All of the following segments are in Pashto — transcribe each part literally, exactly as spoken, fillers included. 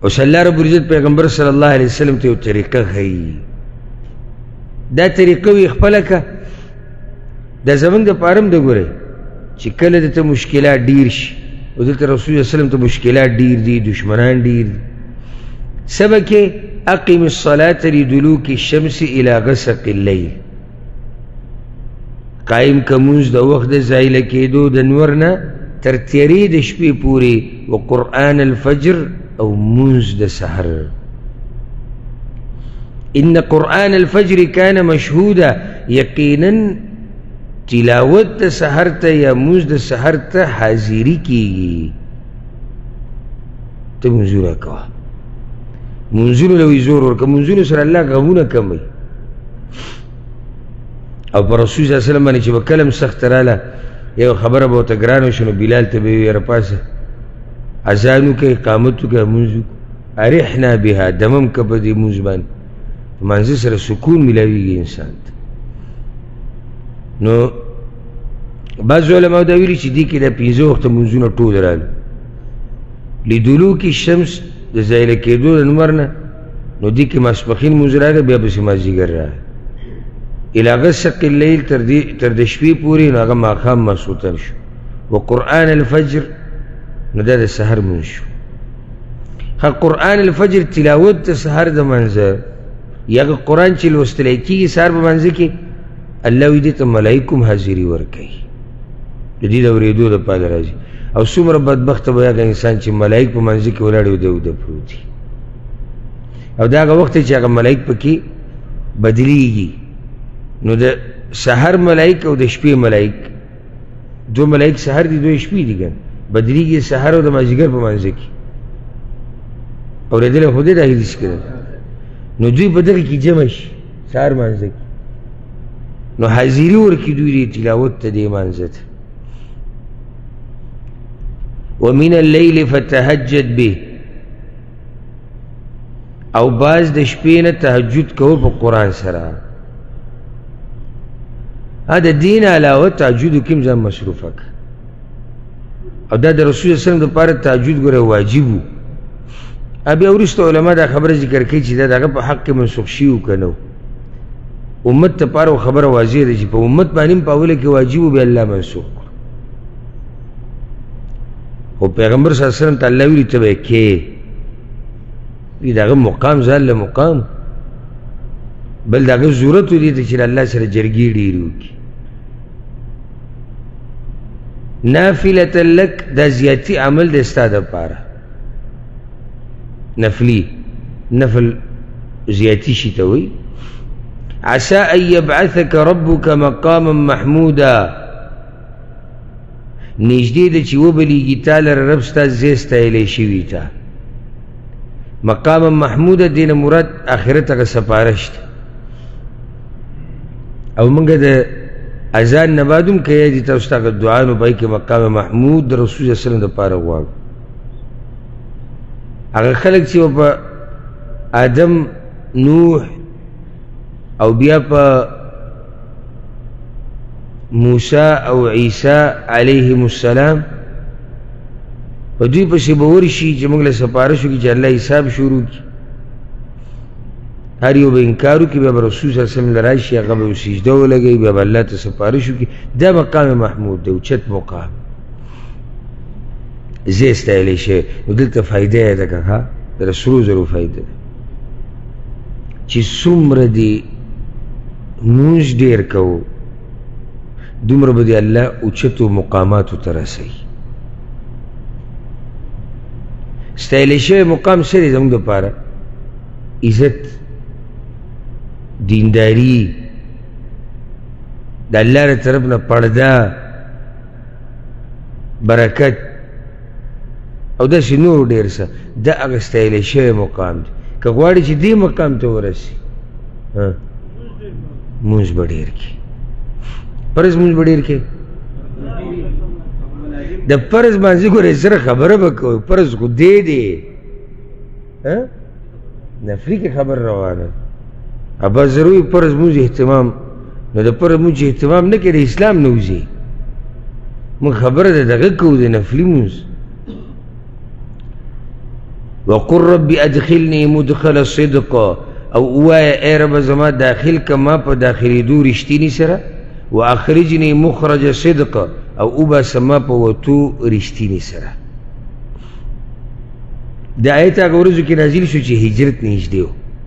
اوس الله رب العزت پیغمبر صلی الله علیه وسلم ته یو طریقه ښیي. دا طریقه وي خپله که دا زمونږ دپاره هم د ګورئ چې کله دته مشکلات ډېر شي او دلته رسول الله وسلم ته مشکلات ډېر دي، دشمنان ډېر دي، څه به کې اقم الصلاة لدلوک الشمس الى غسق اللیل، قائم که مونځ د وخت د زایله کېدو د نور نه تر تیرې د شپې پورې، و قرآن الفجر او مونځ د سحر. ان قرآن الفجر کان مشهودا، یقینا تلاوت د سحر ته یا مونځ د سحر ته حاضري کېږي. ته مونځونه کوه، مونځونو له وی زور ورکړه، مونځونو سره الله غمونه کموي. او په رسول صلی الله علیه وسلم باندې چې به کله هم سخته راله یو خبره به ورته ګرانه وشي نو بلال ته به وي یاره پاسه اذان وکړه، اقامت وکړه، مونځ وکړه، ارحنا بها، دمم که په دې مونځ باندې. په مانځه سره سکون میلاویږي انسان ته. نو بعض علماء دا ویلي چې دې کې دا پنځه وخته مونځونه ټول راغلي. لدلوک الشمس د زایله کېدو د لمر نه، نو دې کې ماسپښین مونځ راغی، بیا پسې مازدیګر راغی. الی غسق اللیل تر د شپې پورې، نو هغه ماښام ماسخوتن شو. و قرآن الفجر، نو دا د سحر مونځ شو. ښه قرآن الفجر تلاوت د سحر د منځه یا قرآن چې لوستلی کېږي سحر په منځه کې، الله وی دې ته ملایکو هم حاضري ورکوي، د دې د اورېدو دپاره راځي. او څومره بدبخته به هغه انسان چې ملایک په منځه کې ولاړ وي، د وده پروت دي، او دا هغه وخت چې هغه ملایک پکې بدلیږي. نو د سحر ملایک او د شپې ملایک، دو ملایک سحر دي، دوی شپې دي، ګن بدلیږي سحر او د مازدیګر په منځه کې. اورېدلی خو دې دا حدیث کې ده، نو دوی په دغه کې جمع شي سحر منځه کې، نو حاضري ورکړي دوی دې تلاوت ته دې منځه ته. ومن اللیل فتهجد به، او باز د شپې نه تهجد کوه په قرآن سره. ها د دین علاوه تهجد کوم ځان مصروفه که، او دا د رسول صلی الله علیه وسلم دپاره تهجد ګوره واجب و. بیا وروسته علما دا خبره ذکر کوي چې دا د هغه په حق کې منسوخ شوي و که نه و. امت دپاره خبره واضح ده چې په امت باندې هم په اوله کې واجب و، بیا الله منسوخ کړو. خو پیغمبر صلی الله علیه وسلم ته الله ویلي ته به یې کې، وي د هغه مقام ځان له مقام، بل د هغه ضرورت و دې ته چې له الله سره جرګې ډېرې وکړي. نافلة لک، دا زیاتی عمل دی ستا دپاره، نفلی نفل زیاتی شي ته وایي. عسى ان يبعثك ربك مقاما محمودا، نږدې ده چې وبلیږي تا لره رب ستا ځای ستایلی شوي ته. مقاما محموده دې نه مراد آخرت هغه سپارش ده. او موږ د اذان نه بعد هم که یادي تاسو ته هغه دعا نو په هغې کې مقام محمود د رسول صلی الله علیه وسلم دپاره غواړو. هغه خلک چې په آدم، نوح او بیا په موسی او عیسی علیهم السلام په دوی پسې به ورشي چې موږ له سپارش وکړي چې الله حساب شروع کړي. هر یو به انکار وکړي، بیا به رسول صلی الله علیه وسلم له راشي، هغه به سجده ولګوي، بیا به الله ته سپارش وکړي. دا مقام محمود دی، اوچت مقام، ځای ستایلی شوی. نو دلته فایده یې ده که ښه د سرو زرو فایده ده چې څومره دې مونځ ډېر کوو دومره به دې الله اوچتو مقاماتو ته رسوي. ستایلی شوی مقام څه دی زموږ دپاره؟ عزت، دینداری، د الله له طرف نه پرده، برکت او داسې نور ډېر څه. دا هغه ستایلی شوی مقام دی. که غواړي چې دې مقام ته ورسي، مونځ به ډېر کړي، فرض مونځ به ډېر کړي. د فرض مانځي ګورې سره خبره به کوو، فرض خو دې دی، نفلي کې خبر روانه. ابا ضروري فرض مونځ اهتمام، نو د فرض مونځ اهتمام نه کوي د اسلام نه وځي. موږ خبره د دغه کوو د نفلي مونځ. وقل رب ادخلني مدخل صدق او اوایا اے رب زما داخل کما په داخلي دو رشتینی سره واخرجني مخرج صدق او اوبا سما په وتو رشتینی سره. دا آیت هغه ورځو کې نازل شو چې هجرت نږدې و،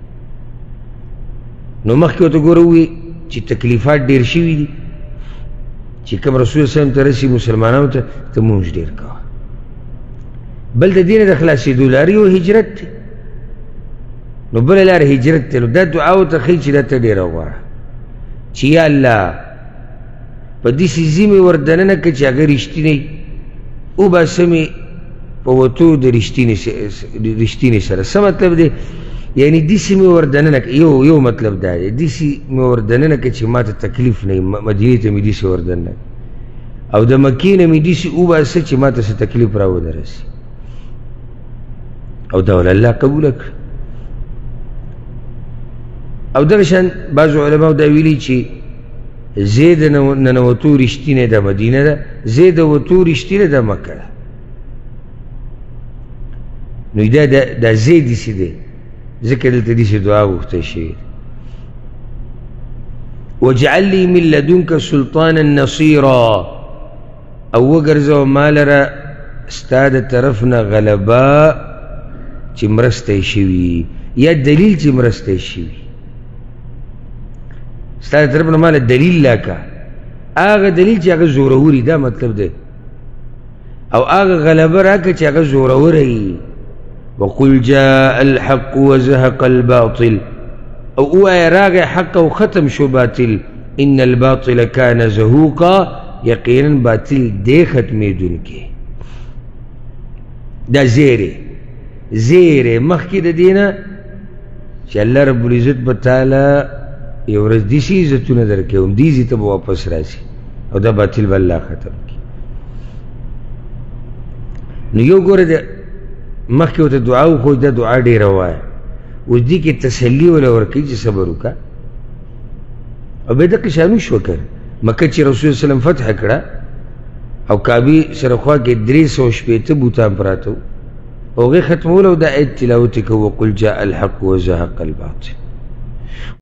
نو مخکې ورته ګوره ووایي چې تکلیفات ډېر شوي دي چې کوم رسول صلی الله علیه وسلم ته رسي مسلمانانو ته ته مونږ ډېر کوه. بل د دې نه د خلاصېدو لار یو هجرت دی، نو بله لار هجرت دی. نو دا دعا ورته ښایي چې دا ته ډېره غوره چې یا الله په داسې ځي مې ور دننه کړه چې هغه رښتینی وباسه مې په وتو د رښتینې سره. څه مطلب دی؟ یعنی داسې مې ور دننه کړه، یو یو مطلب دا دی، داسې مې ور دننه کړه چې ما ته تکلیف نه وي، مدینې ته مې داسې ور دننه او د مکې نه مې داسې وباسه چې ما ته څه تکلیف را ونه رسي، او دا ول الله قبوله کړه. او دغه شان بعضو علماو دا ویلي چې زید ننوتو رښتینې د مدینه ده، زید وتو رښتینې د مکه ده. نو دا دا زید داسې دی ځکه دلته داسې دعا غوښتل شوې ده. واجعل لي من لدنك سلطانا نصيرا، او وګرځوه ما لره ستا د طرف نه غلبه چې مرسته یې شوي، یا دلیل چې مرسته یې شوي. ستا د طرف نه ماله دلیل لاکه، هغه دلیل چې هغه زوروري، دا مطلب دی، او هغه غلبه راکه چې هغه زوروره وي. وقل جاء الحق وزهق الباطل، او اوایا راغی حق او ختم شو باطل. ان الباطل كان زهوقا، یقینا باطل دی ختمېدونکی. دا زیری زیری مخکې د دې نه چې الله رب العزت به تعالی یو ورځ داسې عزتونه درکوي، همدې ځای ته به واپس راشي او دا باطل به الله ختم کړي. نو یو ګوره د مخکې ورته دعا وښوي، دا دعا ډېره وایه، اوس دې کې تسلي وله ورکوي چې صبر وکړه. او بیا دقې شان وشوه که مکه چې رسول صلی وسلم فتح کړه او کعبې سره خوا کې درې سوه شپېته بوتان پراته وو، هغې ختمول او دا آیت تلاوت یې کوو وقل جاء الحق وزهق الباطل.